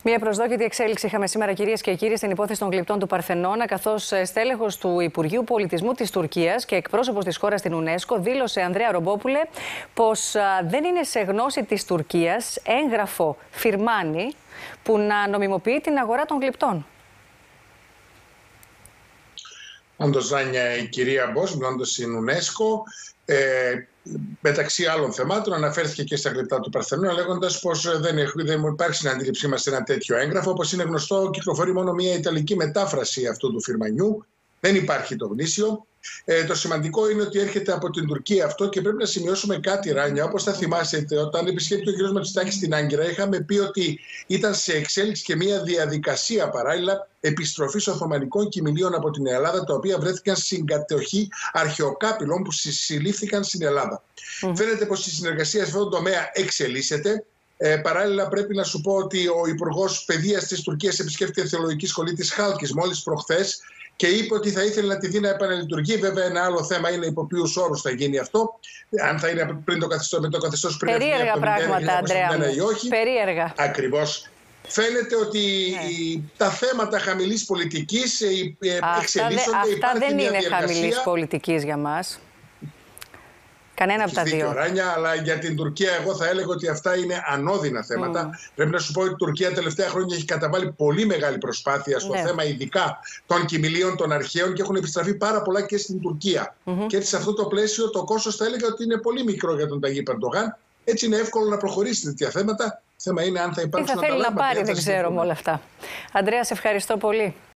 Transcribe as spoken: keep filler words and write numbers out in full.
Μια προσδόκητη εξέλιξη είχαμε σήμερα, κυρίες και κύριοι, στην υπόθεση των γλυπτών του Παρθενώνα, καθώς στέλεχος του Υπουργείου Πολιτισμού της Τουρκίας και εκπρόσωπος της χώρας στην UNESCO δήλωσε, Ανδρέα Ρομπόπουλε, πως δεν είναι σε γνώση της Τουρκίας έγγραφο φιρμάνι που να νομιμοποιεί την αγορά των γλυπτών. Όντως, Ζάνια, η κυρία Μπος, μιλώντας στην UNESCO, ε, μεταξύ άλλων θεμάτων, αναφέρθηκε και στα γλυπτά του Παρθενώνα, λέγοντας πως δεν, δεν υπάρχει στην αντίληψή μας ένα τέτοιο έγγραφο. Όπως είναι γνωστό, κυκλοφορεί μόνο μια ιταλική μετάφραση αυτού του φιρμανιού. Δεν υπάρχει το γνήσιο. Ε, το σημαντικό είναι ότι έρχεται από την Τουρκία αυτό και πρέπει να σημειώσουμε κάτι, Ράνια. Όπως θα θυμάσαι, όταν επισκέπτηκε ο κ. Ματσιτάκης στην Άγκυρα, είχαμε πει ότι ήταν σε εξέλιξη και μια διαδικασία παράλληλα επιστροφής Οθωμανικών κιμηλίων από την Ελλάδα, τα οποία βρέθηκαν στην κατοχή αρχαιοκάπηλων που συλλήφθηκαν στην Ελλάδα. Mm. Φαίνεται πως η συνεργασία σε αυτόν τον τομέα εξελίσσεται. Ε, παράλληλα, πρέπει να σου πω ότι ο Υπουργός Παιδείας της Τουρκίας επισκέφτηκε τη Θεολογική Σχολή της Χάλκης μόλις προχθές και είπε ότι θα ήθελε να τη δει να επαναλειτουργεί. Βέβαια, ένα άλλο θέμα είναι υπό ποιους όρους θα γίνει αυτό. Αν θα είναι πριν το καθεστώς, με το καθεστώς πριν Περίεργα από το πράγματα, Ανδρέα ή όχι. Περίεργα. Ακριβώς. Φαίνεται ότι ναι. τα θέματα χαμηλής πολιτικής εξελίσσονται. Αυτά, αυτά δεν είναι χαμηλής πολιτικής για μας. Κανένα από τα δύο. Ράνια, αλλά για την Τουρκία, εγώ θα έλεγα ότι αυτά είναι ανώδυνα θέματα. Mm. Πρέπει να σου πω ότι η Τουρκία τα τελευταία χρόνια έχει καταβάλει πολύ μεγάλη προσπάθεια στο ναι. θέμα, ειδικά των κιμηλίων των αρχαίων, και έχουν επιστραφεί πάρα πολλά και στην Τουρκία. Mm-hmm. Και έτσι, σε αυτό το πλαίσιο, το κόστος θα έλεγα ότι είναι πολύ μικρό για τον Ταγί Ερντογάν. Έτσι, είναι εύκολο να προχωρήσει τέτοια θέματα. Θέμα είναι αν θα υπάρξουν. Τι θα θέλει να πάρει, δεν ξέρω με όλα αυτά. Ανδρέα, σε ευχαριστώ πολύ.